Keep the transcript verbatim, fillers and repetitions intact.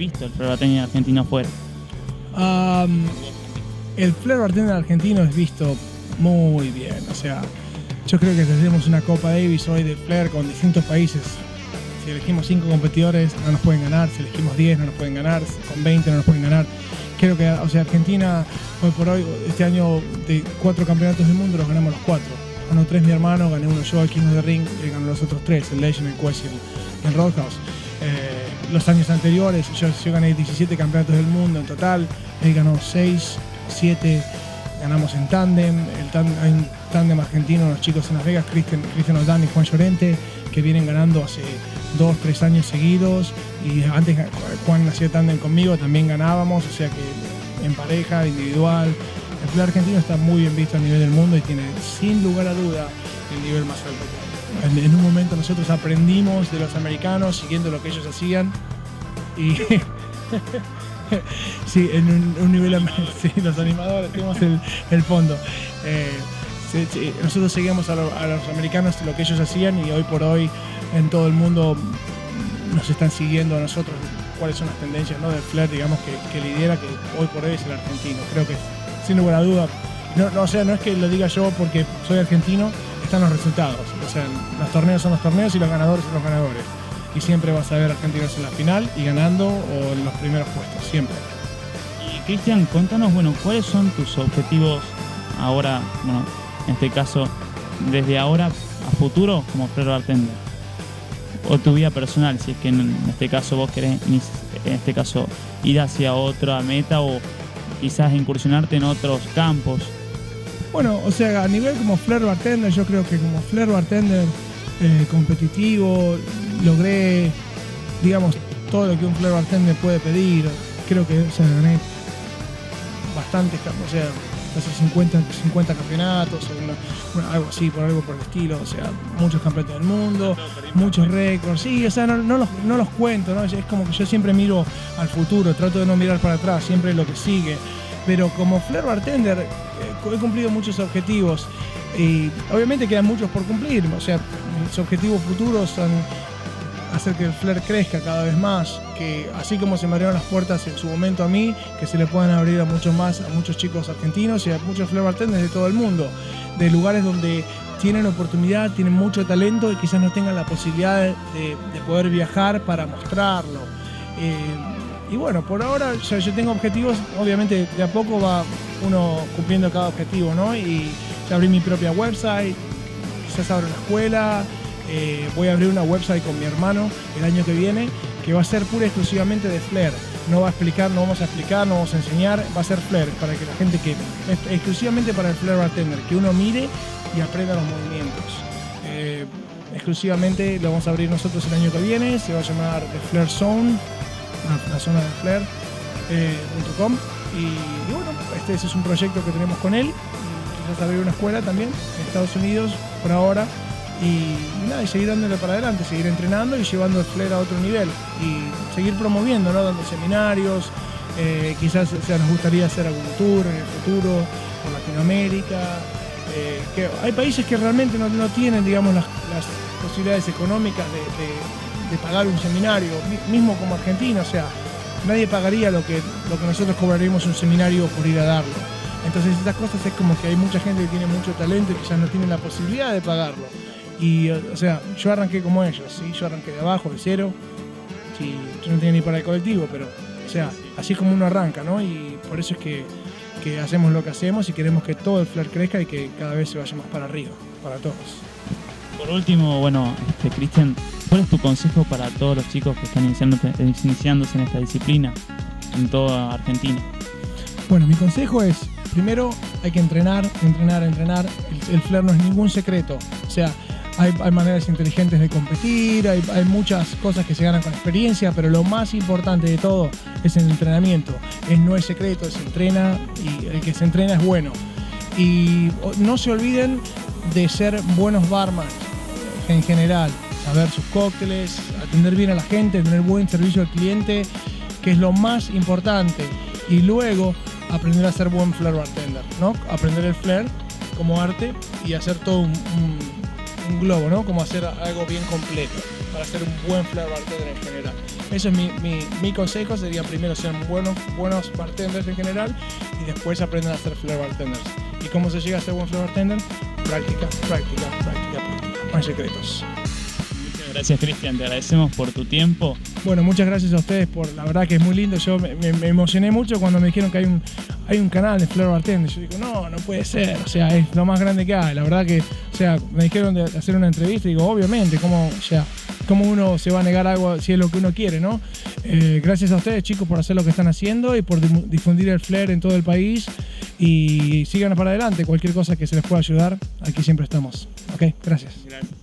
visto el flair bartending argentino afuera? Um, el flair bartender argentino es visto muy bien. O sea, yo creo que tenemos una Copa Davis hoy de flair con distintos países. Si elegimos cinco competidores no nos pueden ganar, si elegimos diez no nos pueden ganar, con veinte no nos pueden ganar. Creo que, o sea, Argentina hoy por hoy, este año de cuatro campeonatos del mundo los ganamos los cuatro. Ganó tres mi hermano, gané uno yo, el King of the Ring, y ganó los otros tres, el Legend, el Quest y el Roadhouse. Eh, los años anteriores yo, yo gané diecisiete campeonatos del mundo en total, él ganó seis, siete, ganamos en tándem, el tándem, hay un tándem argentino, los chicos en Las Vegas, Cristian, Cristian Oldán y Juan Llorente, que vienen ganando hace dos, tres años seguidos, y antes Juan hacía tándem conmigo, también ganábamos, o sea que en pareja, individual. El flair argentino está muy bien visto a nivel del mundo y tiene sin lugar a duda el nivel más alto. En, en un momento nosotros aprendimos de los americanos siguiendo lo que ellos hacían y sí, en un, un nivel, sí, los animadores, tenemos el, el fondo. Eh, sí, sí, nosotros seguíamos a, lo, a los americanos lo que ellos hacían y hoy por hoy en todo el mundo nos están siguiendo a nosotros cuáles son las tendencias, ¿no?, del flair, digamos, que, que lidera, que hoy por hoy es el argentino. Creo que sin lugar a duda, no, no, o sea, no es que lo diga yo porque soy argentino, están los resultados. O sea, los torneos son los torneos y los ganadores son los ganadores. Y siempre vas a ver argentinos en la final y ganando o en los primeros puestos, siempre. Y Cristian, contanos, bueno, ¿cuáles son tus objetivos ahora, bueno, en este caso, desde ahora a futuro como flair bartender? O tu vida personal, si es que en este caso vos querés, en este caso, ir hacia otra meta o quizás incursionarte en otros campos. Bueno, o sea, a nivel como flair bartender, yo creo que como flair bartender eh, competitivo, logré, digamos, todo lo que un flair bartender puede pedir. Creo que, o sea, gané bastantes, o sea, casi cincuenta, cincuenta campeonatos, o una, una, algo así, por algo por el estilo, o sea, muchos campeonatos del mundo, muchos récords, sí, o sea, no, no, los, no los cuento, ¿no? Es como que yo siempre miro al futuro, trato de no mirar para atrás, siempre lo que sigue, pero como flair bartender eh, he cumplido muchos objetivos y obviamente quedan muchos por cumplir, o sea, mis objetivos futuros son hacer que el flair crezca cada vez más, que así como se me abrieron las puertas en su momento a mí, que se le puedan abrir a muchos más, a muchos chicos argentinos y a muchos flair bartenders de todo el mundo, de lugares donde tienen oportunidad, tienen mucho talento y quizás no tengan la posibilidad de, de poder viajar para mostrarlo. Eh, y bueno, por ahora yo, yo tengo objetivos, obviamente de a poco va uno cumpliendo cada objetivo, ¿no? Y ya abrí mi propia website, quizás abro una escuela. Eh, voy a abrir una website con mi hermano el año que viene que va a ser pura y exclusivamente de flair. No va a explicar, no vamos a explicar, no vamos a enseñar, va a ser flair para que la gente que exclusivamente para el flair bartender, que uno mire y aprenda los movimientos. Eh, exclusivamente lo vamos a abrir nosotros el año que viene, se va a llamar The Flair Zone, la, la zona de flair punto com eh, y, y bueno, este ese es un proyecto que tenemos con él. Quizás abrir una escuela también en Estados Unidos por ahora. Y nada, y seguir dándole para adelante, seguir entrenando y llevando el flair a otro nivel y seguir promoviendo, ¿no? Dando seminarios, eh, quizás o sea, nos gustaría hacer algún tour en el futuro por Latinoamérica, eh, que hay países que realmente no, no tienen, digamos, las, las posibilidades económicas de, de, de pagar un seminario, mismo como Argentina, o sea, nadie pagaría lo que, lo que nosotros cobraríamos un seminario por ir a darlo. Entonces estas cosas es como que hay mucha gente que tiene mucho talento y quizás no tiene la posibilidad de pagarlo. Y, o sea, yo arranqué como ellos, ¿sí? Yo arranqué de abajo, de cero. Sí, yo no tenía ni para el colectivo, pero, o sea, así es como uno arranca, ¿no? Y por eso es que, que hacemos lo que hacemos y queremos que todo el flair crezca y que cada vez se vaya más para arriba, para todos. Por último, bueno, este, Cristian, ¿cuál es tu consejo para todos los chicos que están iniciándose, iniciándose en esta disciplina en toda Argentina? Bueno, mi consejo es, primero hay que entrenar, entrenar, entrenar. El, el flair no es ningún secreto, o sea, Hay, hay maneras inteligentes de competir, hay, hay muchas cosas que se ganan con experiencia, pero lo más importante de todo es el entrenamiento. Es, no es secreto, se entrena y el que se entrena es bueno. Y no se olviden de ser buenos barman en general, saber sus cócteles, atender bien a la gente, tener buen servicio al cliente, que es lo más importante. Y luego aprender a ser buen flair bartender, ¿no? Aprender el flair como arte y hacer todo un, un un globo, ¿no? Como hacer algo bien completo para ser un buen flair bartender en general. Eso es mi, mi, mi consejo, sería primero sean buenos, buenos bartenders en general y después aprendan a ser flair bartenders. ¿Y cómo se llega a ser buen flair bartender? Práctica, práctica, práctica, práctica. No hay secretos. Muchas gracias, Cristian, te agradecemos por tu tiempo. Bueno, muchas gracias a ustedes, por la verdad que es muy lindo. Yo me, me, me emocioné mucho cuando me dijeron que hay un, hay un canal de Flair Bartender. Yo digo, no, no puede ser, o sea, es lo más grande que hay. La verdad que, o sea, me dijeron de hacer una entrevista y digo, obviamente, ¿cómo, o sea, cómo uno se va a negar algo si es lo que uno quiere, ¿no? Eh, gracias a ustedes, chicos, por hacer lo que están haciendo y por difundir el Flair en todo el país. Y sigan para adelante, cualquier cosa que se les pueda ayudar, aquí siempre estamos. Ok, gracias. Gracias.